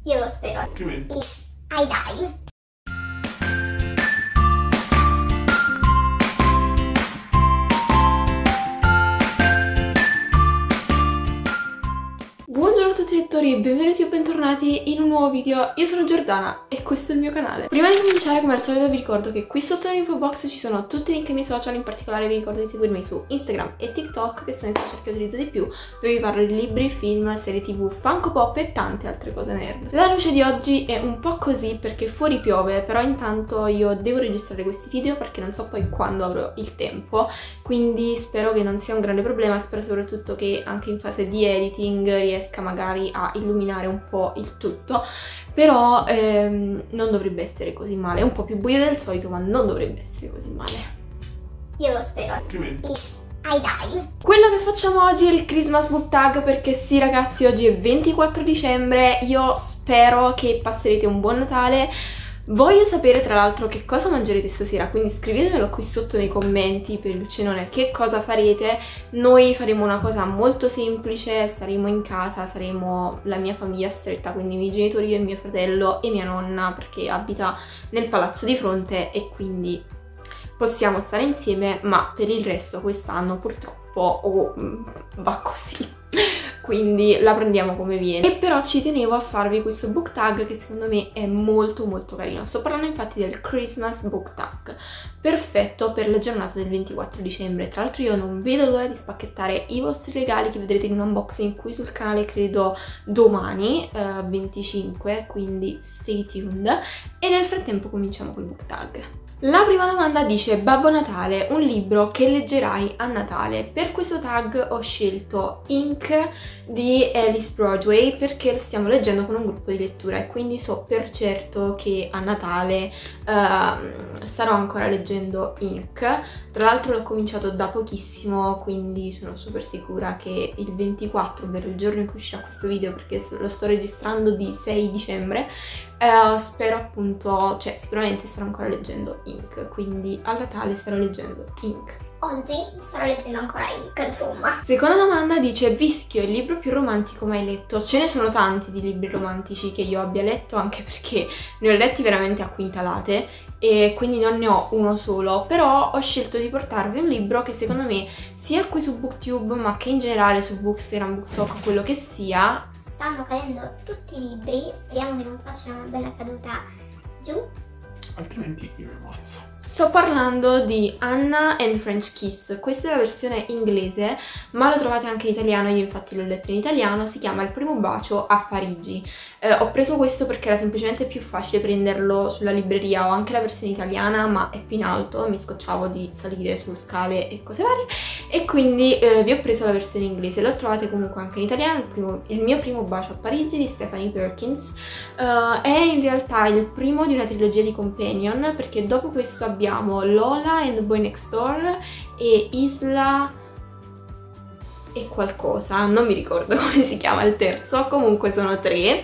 Io lo spero. Altrimenti. Ai dai. Buongiorno a tutti i lettori e benvenuti o bentornati in un nuovo video. Io sono Giordana e questo è il mio canale. Prima di cominciare, come al solito, vi ricordo che qui sotto nell'info box ci sono tutti i link ai miei social. In particolare vi ricordo di seguirmi su Instagram e TikTok, che sono i social che utilizzo di più, dove vi parlo di libri, film, serie tv, Funko Pop e tante altre cose nerd. La luce di oggi è un po' così perché fuori piove, però intanto io devo registrare questi video perché non so poi quando avrò il tempo, quindi spero che non sia un grande problema. Spero soprattutto che anche in fase di editing riesca magari a illuminare un po' il tutto, però non dovrebbe essere così male. È un po' più buio del solito, ma non dovrebbe essere così male. Io lo spero. Altrimenti. Ai dai. Quello che facciamo oggi è il Christmas Book Tag, perché sì ragazzi, oggi è 24 dicembre, io spero che passerete un buon Natale. Voglio sapere tra l'altro che cosa mangerete stasera, quindi scrivetemelo qui sotto nei commenti per il cenone, che cosa farete. Noi faremo una cosa molto semplice, staremo in casa, saremo la mia famiglia stretta, quindi i miei genitori, io e mio fratello e mia nonna, perché abita nel palazzo di fronte e quindi possiamo stare insieme, ma per il resto quest'anno purtroppo va così. Quindi la prendiamo come viene. E però ci tenevo a farvi questo book tag che secondo me è molto molto carino. Sto parlando infatti del Christmas Book Tag, perfetto per la giornata del 24 dicembre. Tra l'altro io non vedo l'ora di spacchettare i vostri regali, che vedrete in un unboxing qui sul canale credo domani 25, quindi stay tuned. E nel frattempo cominciamo col book tag. La prima domanda dice: Babbo Natale, un libro che leggerai a Natale. Per questo tag ho scelto Ink di Alice Broadway perché lo stiamo leggendo con un gruppo di lettura e quindi so per certo che a Natale starò ancora leggendo Ink. Tra l'altro l'ho cominciato da pochissimo, quindi sono super sicura che il 24, ovvero il giorno in cui uscirà questo video, perché lo sto registrando di 6 dicembre, spero appunto, cioè sicuramente starò ancora leggendo Ink, quindi a Natale starò leggendo Ink. Oggi starò leggendo ancora Ink, insomma. Seconda domanda dice: Vischio, il libro più romantico mai letto? Ce ne sono tanti di libri romantici che io abbia letto, anche perché ne ho letti veramente a quintalate e quindi non ne ho uno solo, però ho scelto di portarvi un libro che secondo me sia qui su Booktube ma che in generale su Bookstagram, BookTok, quello che sia. Stanno cadendo tutti i libri, speriamo che non facciano una bella caduta giù. Altrimenti io mi ammazzo. Sto parlando di Anna and French Kiss. Questa è la versione inglese, ma lo trovate anche in italiano, io infatti l'ho letto in italiano. Si chiama Il primo bacio a Parigi. Ho preso questo perché era semplicemente più facile prenderlo sulla libreria. Ho anche la versione italiana, ma è più in alto, mi scocciavo di salire su scale e cose varie, e quindi vi ho preso la versione inglese. Lo trovate comunque anche in italiano, il mio primo bacio a Parigi di Stephanie Perkins. È in realtà il primo di una trilogia di companion, perché dopo questo abbiamo Lola and the Boy Next Door e Isla e qualcosa, non mi ricordo come si chiama il terzo, comunque sono tre.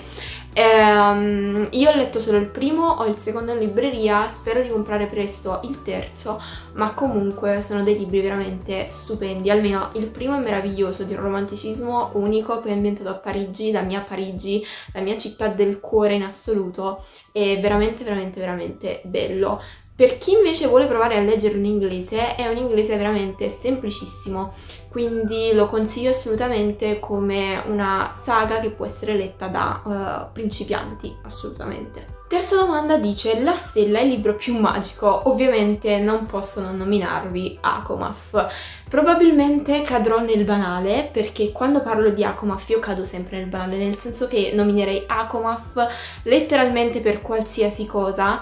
Io ho letto solo il primo, ho il secondo in libreria, spero di comprare presto il terzo, ma comunque sono dei libri veramente stupendi. Almeno il primo è meraviglioso, di un romanticismo unico, poi è ambientato a Parigi, la mia città del cuore in assoluto, è veramente veramente veramente bello. Per chi invece vuole provare a leggerlo in inglese, è un inglese veramente semplicissimo, quindi lo consiglio assolutamente come una saga che può essere letta da principianti, assolutamente. Terza domanda dice: La stella è il libro più magico? Ovviamente non posso non nominarvi Akomaf. Probabilmente cadrò nel banale, perché quando parlo di Akomaf io cado sempre nel banale, nel senso che nominerei Akomaf letteralmente per qualsiasi cosa.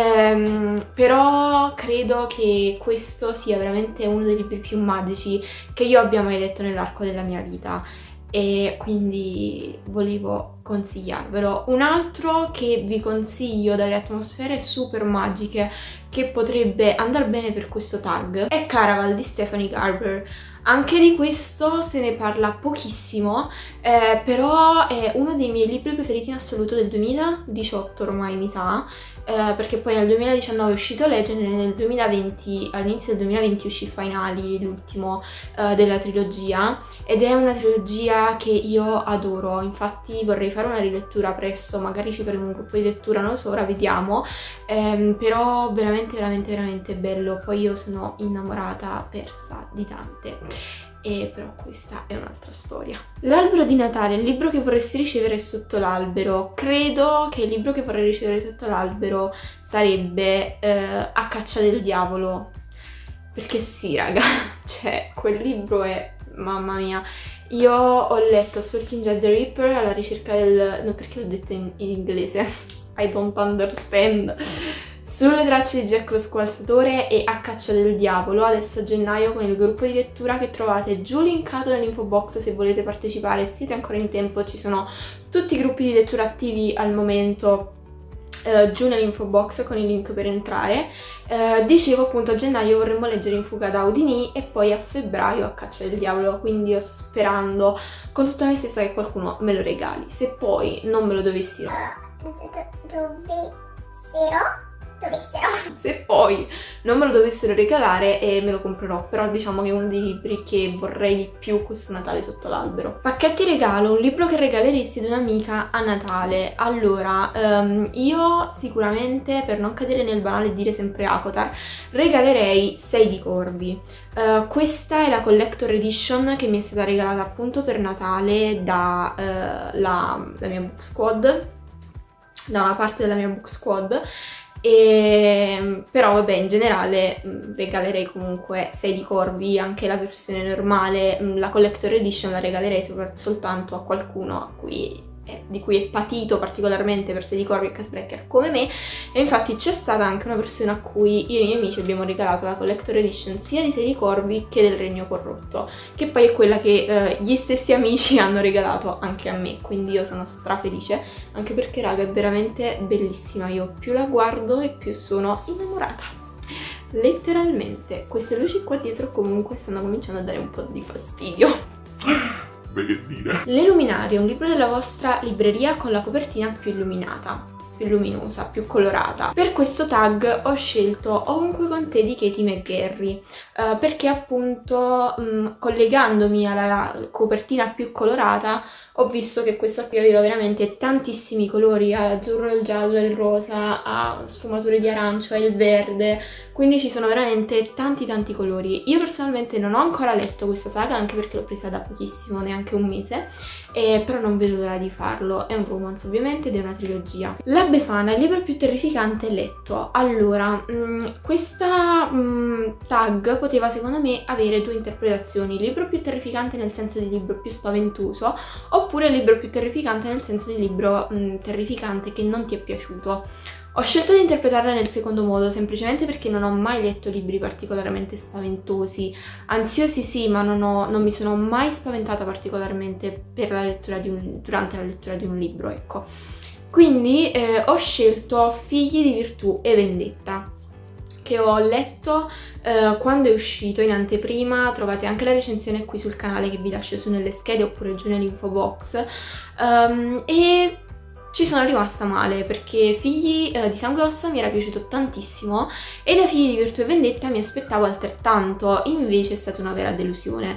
Però credo che questo sia veramente uno dei libri più magici che io abbia mai letto nell'arco della mia vita e quindi volevo consigliarvelo. Un altro che vi consiglio dalle atmosfere super magiche che potrebbe andare bene per questo tag è Caraval di Stephanie Garber. Anche di questo se ne parla pochissimo, però è uno dei miei libri preferiti in assoluto del 2018 ormai mi sa, perché poi nel 2019 è uscito Legend e nel 2020, all'inizio del 2020 uscì Finali, l'ultimo della trilogia, ed è una trilogia che io adoro. Infatti vorrei fare una rilettura presto, magari ci faremo un gruppo di lettura, non lo so, ora vediamo, però veramente veramente veramente bello. Poi io sono innamorata persa di Dante. E però questa è un'altra storia. L'albero di Natale, il libro che vorresti ricevere sotto l'albero. Credo che il libro che vorrei ricevere sotto l'albero sarebbe A caccia del diavolo, perché sì raga, cioè quel libro è, mamma mia. Io ho letto Stalking Jack the Ripper alla ricerca del... no, perché l'ho detto in inglese? I don't understand. Sulle tracce di Jack lo Squartatore e A caccia del diavolo, adesso a gennaio con il gruppo di lettura che trovate giù linkato nell'info box se volete partecipare, siete ancora in tempo, ci sono tutti i gruppi di lettura attivi al momento giù nell'info box con il link per entrare. Dicevo appunto a gennaio vorremmo leggere In fuga da Houdini e poi a febbraio A caccia del diavolo, quindi io sto sperando con tutta me stessa che qualcuno me lo regali. Se poi non me lo dovessero se poi non me lo dovessero regalare me lo comprerò, però diciamo che è uno dei libri che vorrei di più questo Natale sotto l'albero. Pacchetti regalo, un libro che regaleresti ad un'amica a Natale. Allora, io sicuramente, per non cadere nel banale e dire sempre Akotar, regalerei 6 di Corvi. Questa è la collector edition che mi è stata regalata appunto per Natale da la mia book squad, da una parte della mia book squad. Però vabbè, in generale regalerei comunque 6 di Corvi, anche la versione normale. La collector edition la regalerei soltanto a qualcuno di cui è patito particolarmente per 6 di Corvi e Casbreaker come me, e infatti c'è stata anche una persona a cui io e i miei amici abbiamo regalato la collector edition sia di 6 di Corvi che del Regno Corrotto, che poi è quella che gli stessi amici hanno regalato anche a me, quindi io sono strafelice, anche perché raga è veramente bellissima, io più la guardo e più sono innamorata, letteralmente. Queste luci qua dietro comunque stanno cominciando a dare un po' di fastidio. Beh, che dire. Le luminarie, un libro della vostra libreria con la copertina più illuminata, più luminosa, più colorata. Per questo tag ho scelto Ovunque con te di Katie McGarry, perché appunto collegandomi alla copertina più colorata ho visto che questa qui aveva veramente tantissimi colori, ha l'azzurro, il giallo, il rosa, ha sfumature di arancio, ha il verde, quindi ci sono veramente tanti colori. Io personalmente non ho ancora letto questa saga, anche perché l'ho presa da pochissimo, neanche un mese, però non vedo l'ora di farlo. È un romance ovviamente ed è una trilogia. La Befana, il libro più terrificante letto. Allora, questa tag poteva secondo me avere 2 interpretazioni: il libro più terrificante nel senso di libro più spaventoso, oppure il libro più terrificante nel senso di libro terrificante che non ti è piaciuto. Ho scelto di interpretarla nel secondo modo semplicemente perché non ho mai letto libri particolarmente spaventosi, ansiosi sì, ma non mi sono mai spaventata particolarmente per la lettura durante la lettura di un libro, ecco. Quindi ho scelto Figli di Virtù e Vendetta, che ho letto quando è uscito in anteprima. Trovate anche la recensione qui sul canale che vi lascio su nelle schede oppure giù nell'info box, e ci sono rimasta male perché Figli di Sangue e Ossa mi era piaciuto tantissimo e da Figli di Virtù e Vendetta mi aspettavo altrettanto, invece è stata una vera delusione,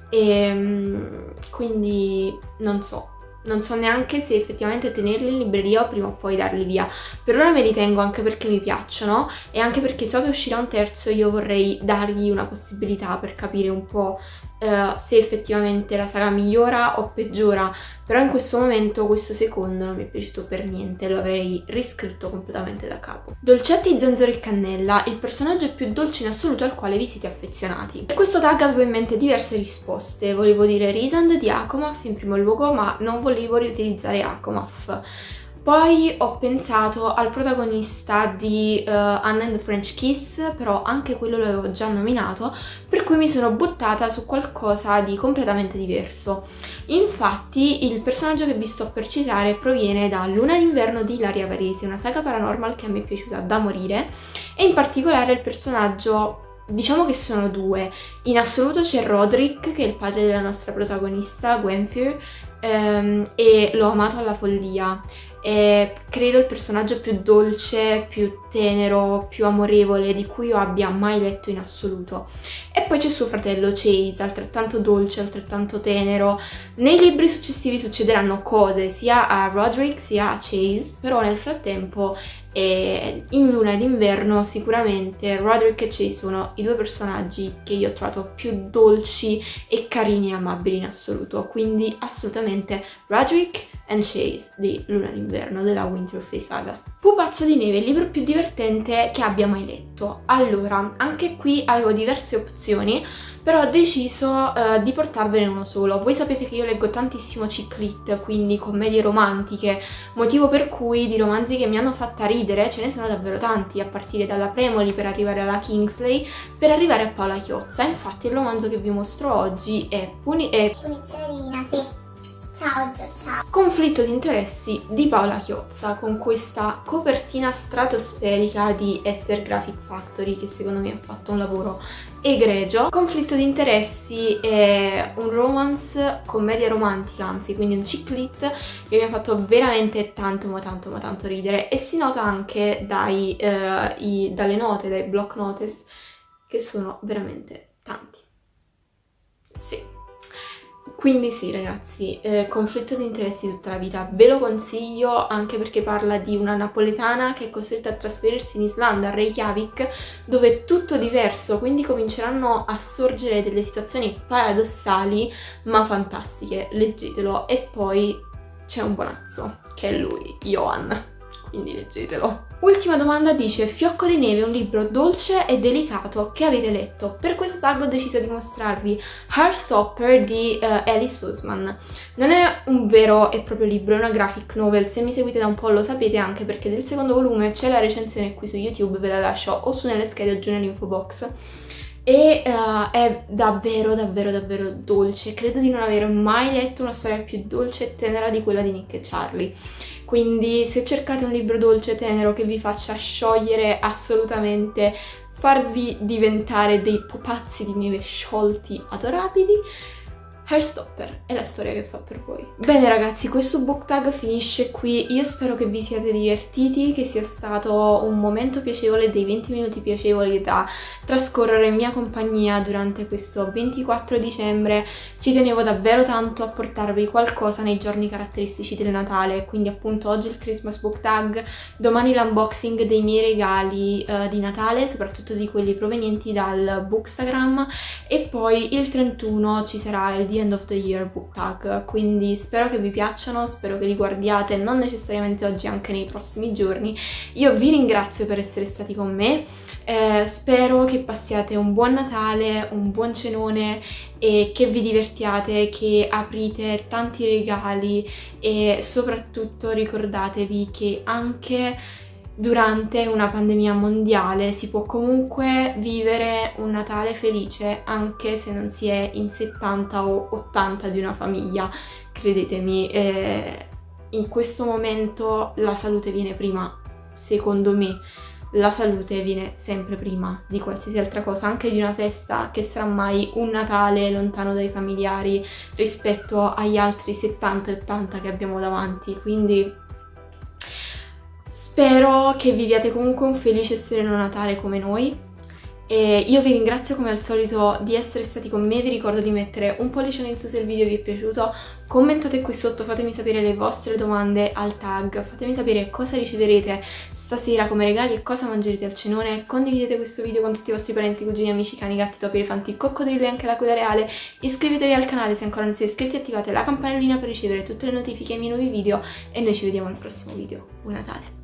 e quindi non so neanche se effettivamente tenerli in libreria o prima o poi darli via. Per ora me li tengo anche perché mi piacciono e anche perché so che uscirà un terzo, io vorrei dargli una possibilità per capire un po' se effettivamente la saga migliora o peggiora, però in questo momento questo secondo non mi è piaciuto per niente, lo avrei riscritto completamente da capo. Dolcetti, Zenzero e Cannella, il personaggio più dolce in assoluto al quale vi siete affezionati. Per questo tag avevo in mente diverse risposte, volevo dire Rhysand di Akomaf in primo luogo, ma non volevo riutilizzare Akomaf. Poi ho pensato al protagonista di Anna and the French Kiss, però anche quello l'avevo già nominato, per cui mi sono buttata su qualcosa di completamente diverso. Infatti il personaggio che vi sto per citare proviene da Luna d'inverno di Ilaria Varese, una saga paranormal che a me è piaciuta da morire, e in particolare il personaggio diciamo che sono due. In assoluto c'è Roderick, che è il padre della nostra protagonista, Gwenfir, e l'ho amato alla follia. È credo il personaggio più dolce, più tenero, più amorevole di cui io abbia mai letto in assoluto. E poi c'è suo fratello Chase, altrettanto dolce, altrettanto tenero. Nei libri successivi succederanno cose sia a Roderick sia a Chase, però nel frattempo in Luna d'Inverno sicuramente Roderick e Chase sono i due personaggi che io ho trovato più dolci e carini e amabili in assoluto, quindi assolutamente Roderick and Chase di Luna d'Inverno della Winterfell saga. Pupazzo di neve, il libro più divertente che abbia mai letto. Allora, anche qui avevo diverse opzioni, però ho deciso di portarvene uno solo. Voi sapete che io leggo tantissimo chick lit, quindi commedie romantiche, motivo per cui di romanzi che mi hanno fatta ridere ce ne sono davvero tanti, a partire dalla Premoli per arrivare alla Kingsley, per arrivare a Paola Chiozza. Infatti il romanzo che vi mostro oggi è Punizione divina, sì. Ciao, ciao. Conflitto di interessi di Paola Chiozza, con questa copertina stratosferica di Esther Graphic Factory, che secondo me ha fatto un lavoro egregio. Conflitto di interessi è un romance, commedia romantica, anzi, quindi un chick lit che mi ha fatto veramente tanto ma tanto ridere, e si nota anche dalle note, dai block notice, che sono veramente tanti. Sì. Quindi sì ragazzi, conflitto di interessi tutta la vita, ve lo consiglio anche perché parla di una napoletana che è costretta a trasferirsi in Islanda, a Reykjavik, dove è tutto diverso, quindi cominceranno a sorgere delle situazioni paradossali ma fantastiche, leggetelo. E poi c'è un buonazzo, che è lui, Johan, quindi leggetelo. Ultima domanda dice: Fiocco di neve, un libro dolce e delicato che avete letto? Per questo tag ho deciso di mostrarvi Heartstopper di Alice Oseman. Non è un vero e proprio libro, è una graphic novel. Se mi seguite da un po' lo sapete, anche perché del secondo volume c'è la recensione qui su YouTube, ve la lascio o su nelle schede o giù nell'info box. E è davvero dolce. Credo di non aver mai letto una storia più dolce e tenera di quella di Nick e Charlie. Quindi se cercate un libro dolce e tenero che vi faccia sciogliere assolutamente, farvi diventare dei pupazzi di neve sciolti adorabili, Heartstopper è la storia che fa per voi. Bene ragazzi, questo book tag finisce qui. Io spero che vi siate divertiti, che sia stato un momento piacevole, dei 20 minuti piacevoli da trascorrere in mia compagnia durante questo 24 dicembre. Ci tenevo davvero tanto a portarvi qualcosa nei giorni caratteristici del Natale, quindi appunto oggi il Christmas book tag, domani l'unboxing dei miei regali di Natale, soprattutto di quelli provenienti dal Bookstagram, e poi il 31 ci sarà il The End of the Year book tag, quindi spero che vi piacciono, spero che li guardiate non necessariamente oggi, anche nei prossimi giorni. Io vi ringrazio per essere stati con me, spero che passiate un buon Natale, un buon cenone e che vi divertiate, che aprite tanti regali, e soprattutto ricordatevi che anche durante una pandemia mondiale si può comunque vivere un Natale felice anche se non si è in 70 o 80 di una famiglia. Credetemi, in questo momento la salute viene prima, secondo me. La salute viene sempre prima di qualsiasi altra cosa, anche di una festa che sarà mai un Natale lontano dai familiari rispetto agli altri 70 e 80 che abbiamo davanti. Quindi spero che viviate comunque un felice e sereno Natale come noi. E io vi ringrazio come al solito di essere stati con me, vi ricordo di mettere un pollicione in su se il video vi è piaciuto, commentate qui sotto, fatemi sapere le vostre domande al tag, fatemi sapere cosa riceverete stasera come regali e cosa mangerete al cenone, condividete questo video con tutti i vostri parenti, cugini, amici, cani, gatti, topi, elefanti, coccodrilli e anche l'aquila reale, iscrivetevi al canale se ancora non siete iscritti, attivate la campanellina per ricevere tutte le notifiche ai miei nuovi video e noi ci vediamo al prossimo video. Buon Natale!